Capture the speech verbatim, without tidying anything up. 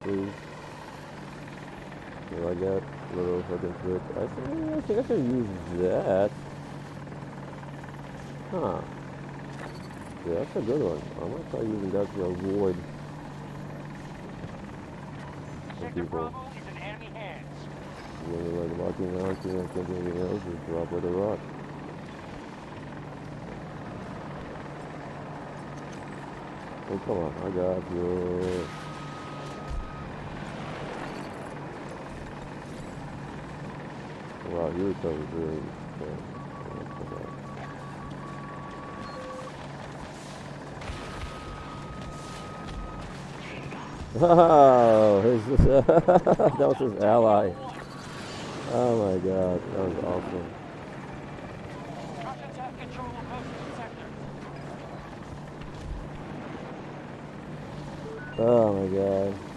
please. Do I get a little fucking switch? I think I think I should use that. Huh. Yeah, that's a good one. I'm gonna try using that to avoid the Sector people. Bravo is in enemy hands. When you're like walking around, seeing something anything else, just drop with a rock. Oh, come on, I got you. Wow, your recovery is really fast. Oh, his, that was his ally. Oh my god, that was awesome. Russians have control of most of the sector. Oh my god.